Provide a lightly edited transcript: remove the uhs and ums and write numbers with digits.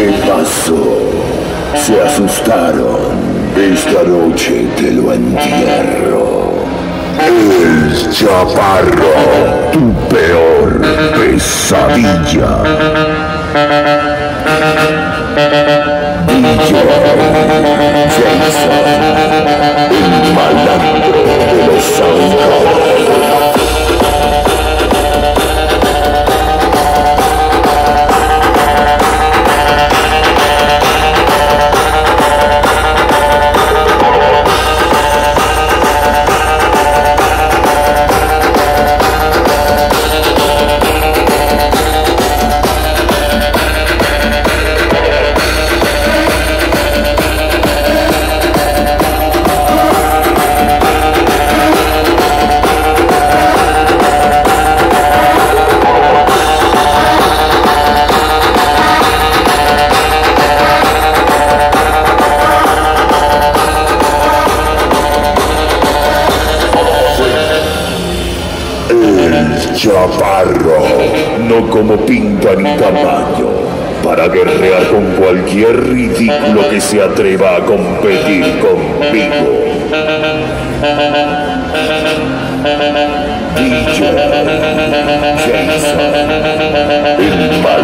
¿Qué pasó? Se asustaron. Esta noche te lo entierro. El chaparro, tu peor pesadilla. DJ Jason, el malandro de los Xion Car. Chaparro, no como pinta ni tamaño, para guerrear con cualquier ridículo que se atreva a competir conmigo. DJ Jason, el